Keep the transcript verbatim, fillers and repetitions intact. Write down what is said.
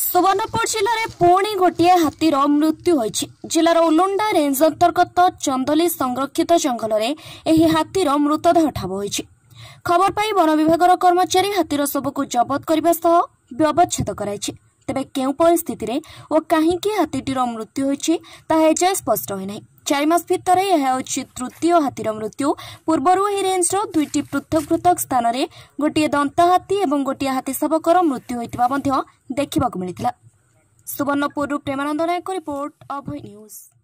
सुवर्णपुर जिले में पुणी गोटे हाथीर मृत्यु होइछि। जिलार उलुंडा रेंज अंतर्गत चंदली संरक्षित जंगल में यह हाथीर मृतदेह ठाब होइछि। खबर पाई वन विभाग कर्मचारी हाथीर शव को जबत करने सह व्यवच्छेद कराइछि। तेबे केउ परिस्थिति रे ओ काहींकि हाथीटीर मृत्यु होइछि ताहा एजाए स्पष्ट होई नाही। चार मास भितर यह होछि तृतीय हाथीर मृत्यु। पूर्वरु एही रेंजर दुईटी पृथक पृथक स्थान में गोटे दंता हाथी और गोटे हाथी शावकर मृत्यु होइतिबा मध्य देखिबाकु मिलिथिला। Subarnapur Premananda Nayak report, Abhay news.